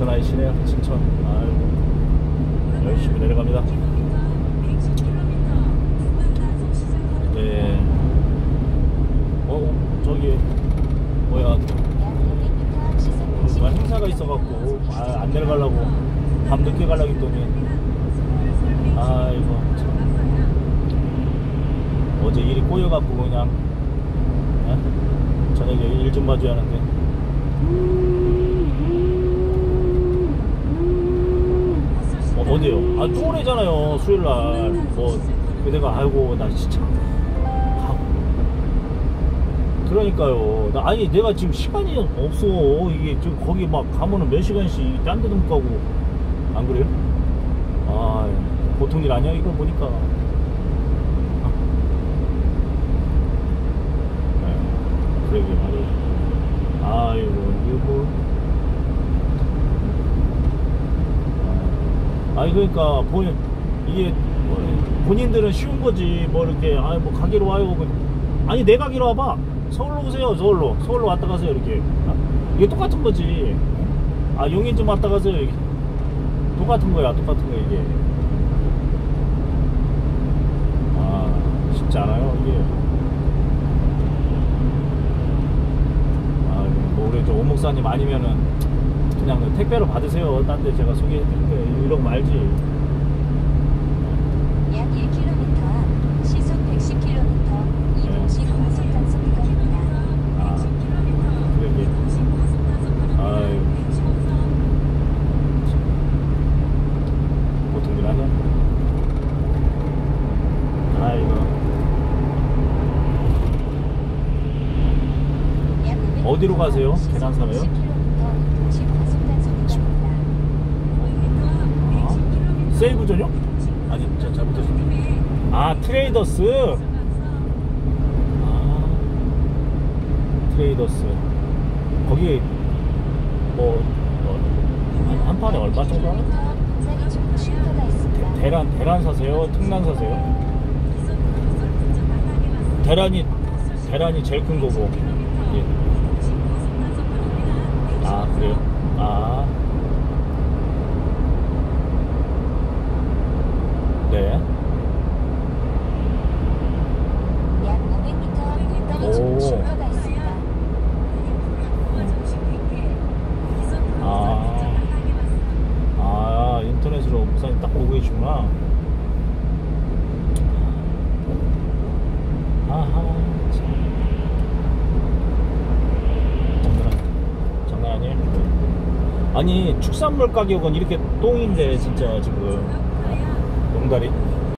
인천아이시네요. 진천. 아이고, 열심히 내려갑니다. 네. 저기 뭐야, 행사가 있어갖고 안 내려가려고 밤 늦게 가려고 했더니 아이고 참. 어제 일이 꼬여갖고 그냥 저녁에 일 좀 봐줘야 하는데 어디요? 아 또 오래잖아요. 수요일날 뭐 내가 아이고 나 진짜 그러니까요. 아니 내가 지금 시간이 없어. 이게 지금 거기 막 가면은 몇 시간씩 딴 데도 못 가고. 안 그래요? 아 보통 일 아니야 이거 보니까. 네, 그러게 말이야. 아이고 이거 뭐. 아니 그러니까 이게 본인들은 쉬운 거지 뭐 이렇게 뭐 가기로 와요. 아니 내 가기로 와봐. 서울로 오세요. 서울로 왔다 가세요. 이렇게 이게 똑같은 거지. 용인 좀 왔다 가세요. 이게 똑같은 거야. 똑같은 거 이게. 쉽지 않아요 이게. 뭐 우리 저 오목사님 아니면은 그냥 택배로 받으세요. 딴 데 제가 소개해드릴게요. 이런 거 알지? 약 1km, 시속 110km, 이동식 과속 단속 구간입니다. 그러게. 아유. 보통 일 하냐? 아이고. 어디로 가세요? 계란사래요? 세이브 전용? 아니 잘못했어. 트레이더스. 트레이더스 거기 뭐 한 판에 얼마 정도 하나? 대란 사세요? 특란 사세요? 대란이 제일 큰 거고. 예. 그래요? 네. 약 500m 떨어지는 쉼터가 있습니다. 인터넷으로 목사님 딱 보고 계시구나. 장난 아니에요. 아니 축산물 가격은 이렇게 똥인데 진짜 지금 용다리